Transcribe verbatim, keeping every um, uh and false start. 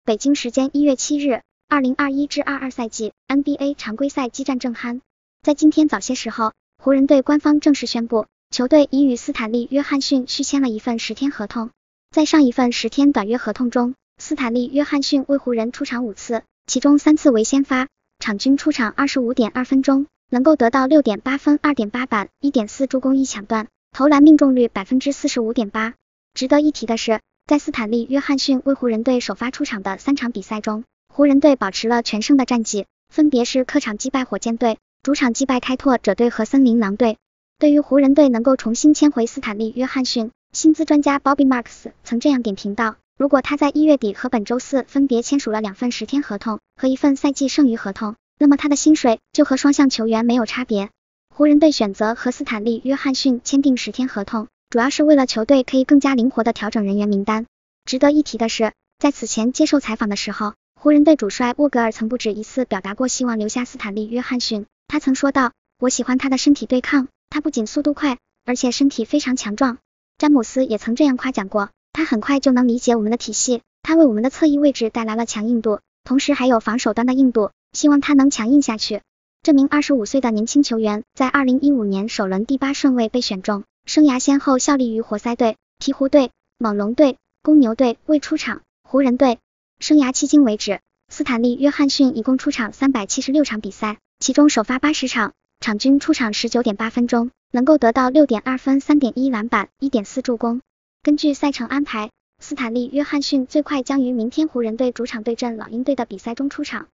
北京时间一月七日， 二零二一至二二赛季 N B A 常规赛激战正酣。在今天早些时候，湖人队官方正式宣布，球队已与斯坦利·约翰逊续签了一份十天合同。在上一份十天短约合同中，斯坦利·约翰逊为湖人出场五次，其中三次为先发，场均出场 二十五点二分钟，能够得到 六点八分、二点八板、一点四助攻一抢断，投篮命中率 百分之四十五点八。值得一提的是，在斯坦利·约翰逊为湖人队首发出场的三场比赛中，湖人队保持了全胜的战绩，分别是客场击败火箭队，主场击败开拓者队和森林狼队。对于湖人队能够重新签回斯坦利·约翰逊，薪资专家 Bobby Marks 曾这样点评道，如果他在一月底和本周四分别签署了两份十天合同和一份赛季剩余合同，那么他的薪水就和双向球员没有差别。湖人队选择和斯坦利·约翰逊签订十天合同，主要是为了球队可以更加灵活地调整人员名单。值得一提的是，在此前接受采访的时候，湖人队主帅沃格尔曾不止一次表达过希望留下斯坦利·约翰逊。他曾说道，我喜欢他的身体对抗，他不仅速度快，而且身体非常强壮。詹姆斯也曾这样夸奖过，他很快就能理解我们的体系，他为我们的侧翼位置带来了强硬度，同时还有防守端的硬度，希望他能强硬下去。这名二十五岁的年轻球员在二零一五年首轮第八顺位被选中，生涯先后效力于活塞队、鹈鹕队、猛龙队、公牛队，未出场。湖人队生涯迄今为止，斯坦利·约翰逊一共出场三百七十六场比赛，其中首发八十场，场均出场 十九点八分钟，能够得到 六点二分、三点一篮板、一点四助攻。根据赛程安排，斯坦利·约翰逊最快将于明天湖人队主场对阵老鹰队的比赛中出场。